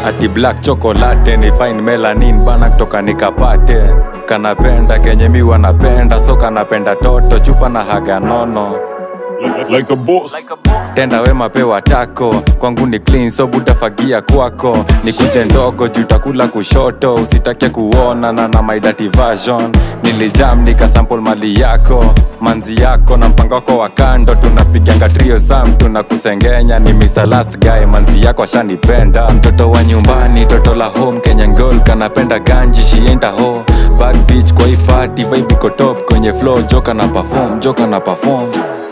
ati black chocolate ni fine melanin bana kutoka nikapate. Kanapenda kenye mi wanapenda, so kanapenda toto chupa na haga nono like a boss. Tenda wema pewa tako, kwangu ni clean so butafagia kwako. Ni kunje ndogo jutakula kushoto, usitake kuona na my dirty version. Nilijam nikasample mali yako, manzi yako na mpango wako wa kando. Tunapiganga trio sam, tunakusengenya ni Mr. Last Guy. Manzi yako ashanipenda, mtoto wa nyumbani, toto la home, Kenyan girl kanapenda ganji, she ain't a hoe. Bad bitch kwa hii party, vibe iko top kwenye flow, joka na perform.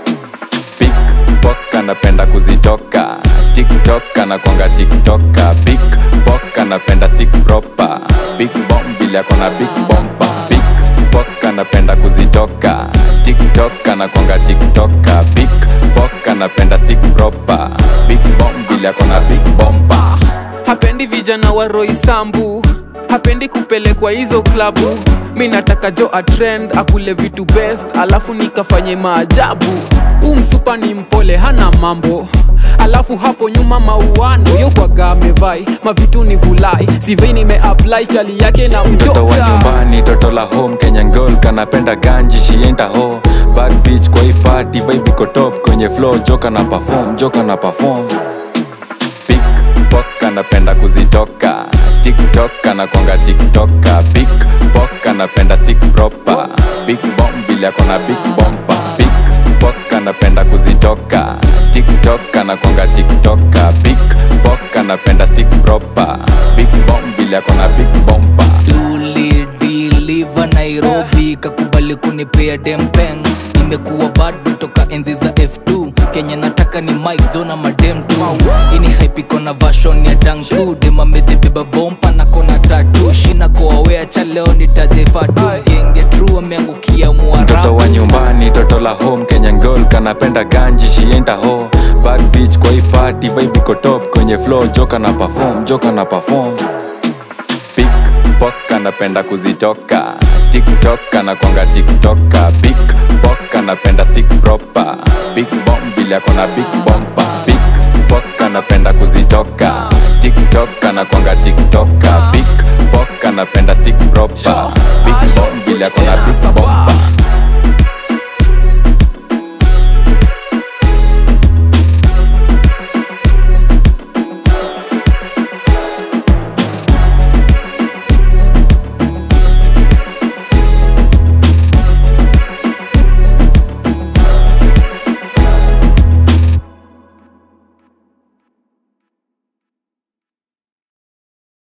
Pickpock anapenda kuzitoka, TikTok anakuanga TikToka. Pickpock anapenda stick proper, big bomb vile akona big bomba. Pickpock anapenda kuzitoka, TikTok anakuanga TikToka. Pickpock anapenda stick proper, big bomb vile akona big bomba. Hapendi vijana wa Roysambu, hapendi kupelekwa hizo klabu. Mi nataka jo a trend, akule vitu best, alafu nikafanye maajabu. Msupa ni mpole hana mambo, alafu hapo nyuma mauano yokwaga amevai mavitu ni vulai. Sivei nimeapply chali yake na mtoka. Mtoto wa nyumbani, toto la home, Kenyan girl kanapenda ganji, she ain't a hoe. Bad bitch kwa hii party, vibe iko top kwenye flow, joka na perform. Pickpock anapenda kuzitoka, TikTok anakuanga TikToka. Pickpock anapenda stick proper, big bomb vile akona big bomba. Pickpock anapenda kuzitoka, TikTok anakuanga TikToka. Pickpock anapenda stick proper, big bomb vile akona big bomba. Ulidiliva Nairobi, kakubali kunipea dempeng. Nimekuwa bado toka enzi za F2, Kenya nataka ni Mike Zona madem tu. Ini hype iko na version ya Dangsu, dema mezibeba bompa na kona tattoo. Shina kwa wea cha leo nitajefa tu, genge true ameangukia Mwarabu. Mtoto wa nyumbani, toto la home, Kenyan girl kanapenda ganji, she ain't a hoe. Bad bitch kwa hii party, vibe iko top kwenye flow, joka na perform. Pickpock anapenda kuzitoka, TikTok anakuanga TikToka. Pickpock anapenda stick proper, big bomb vile akona big bomba. Pickpock anapenda kuzitoka, TikTok anakuanga TikToka. Pickpock anapenda stick proper, big bomb vile akona big